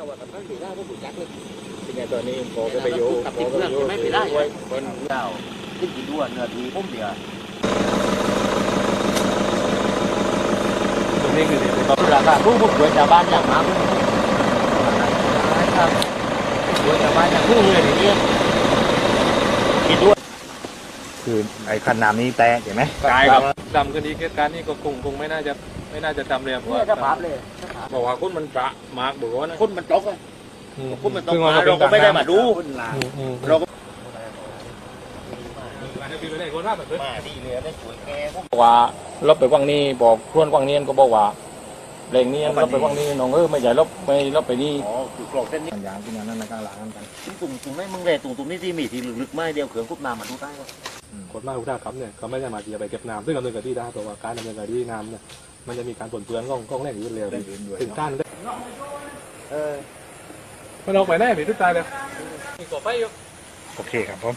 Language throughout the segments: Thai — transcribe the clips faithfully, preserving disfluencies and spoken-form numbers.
ว่าทำนั้นอยู่ได้ก็บุญยักษ์เลยทีนี้ตอนนี้พอไปอยู่พอไปอยู่ไม่ไปได้คนเจ้าขึ้นกี่ด้วนเนื้อทีพุ่มเดียวตรงนี้คือเด็กเขาราคาผู้ผู้ป่วยชาวบ้านอย่างมากครับป่วยชาวบ้านอย่างผู้เลยอย่างนี้กี่ด้วนคือไอ้คันน้ำนี้แตกเห็นไหมตายครับดำคดีเหตุการณ์นี้ก็คงคงไม่น่าจะไม่น่าจะทำเลยเพราะว่าจะภาพเลยบอกว่าคนมันประมาร์กบอกว่านะคนมันตกเลยคนมันตกมาเราก็ไม่ได้มาดูเราก็มาดีเลยได้สวยแก่ว่าลบไปวังนี้บอกครวนวังนี้ก็บอกว่าแรงนี้ลบไปวังนี้น้องเออไม่ใหญ่ลบไม่ลบไปนี่อ๋อคือกรอกเส้นนี้อย่างที่นั้นในกลางหลังกันตุ่มตุ่มไม่มึงเลยตุ่มตุ่มนี่ที่มีที่ลึกๆไม่เดียวเขื่อนคุบน้ำมาดูใต้ก็กฎหมายอุทธรรมเนี่ยเขาไม่ได้มาที่จะไปเก็บน้ำซึ่งดำเนินคดีได้เพราะว่าการดำเนินคดีน้ำเนี่ยมันจะมีการปนเปื้อนกล้องกล้องแรกอยู่เร็วถึงการได้เออมันออกไปแน่ผีทุกตายเลยมีกบไฟอยู่โอเคครับผม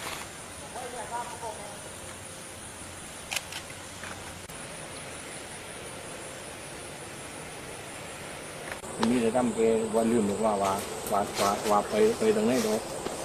นี่จะทำเกว่าลืมหรือว่าว่าว่าว่าว่าไปไปตรงไหนดู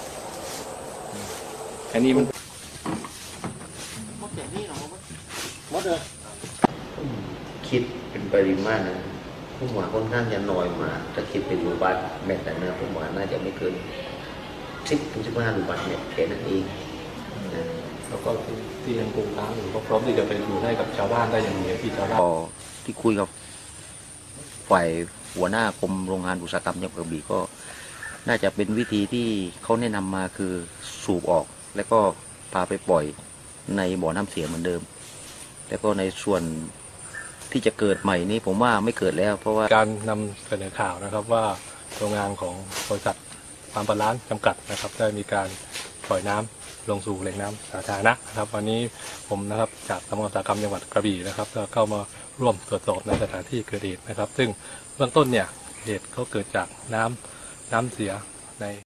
อันนี้มันหมดอย่างนี้หรอหมดเลยคิดเป็นปริมาณนะผมว่าค่อนข้างจะน้อยมาถ้าคิดเป็นรูบาทเม็ดแต่เนื้อผมว่าน่าจะไม่เกินสิบถึงสิบห้ารูบาทเม็ดแค่นั้นเองแล้วก็ที่ยังคงค้างอยู่ก็พร้อมที่จะไปอยู่ให้กับชาวบ้านได้อย่างเดียวที่ชาวบ้านที่คุยกับฝ่ายหัวหน้ากรมโรงงานอุตสาหกรรมจังหวัดกระบี่ก็น่าจะเป็นวิธีที่เขาแนะนำมาคือสูบออกแล้วก็พาไปปล่อยในบ่อน้ำเสียเหมือนเดิมแล้วก็ในส่วนที่จะเกิดใหม่นี้ผมว่าไม่เกิดแล้วเพราะว่าการนำเสนอข่าวนะครับว่าโรงงานของบริษัทปาล์มปลาล้านจำกัดนะครับได้มีการปล่อยน้ำลงสู่แหล่งน้ำสาธารณะนะครับวันนี้ผมนะครับจากกรมอุตสาหกรรมจังหวัดกระบี่นะครับก็เข้ามาร่วมตรวจสอบในสถานที่เกิดเหตุนะครับซึ่งเบื้องต้นเนี่ยเหตุเขาเกิดจากน้ำน้ำเสียใน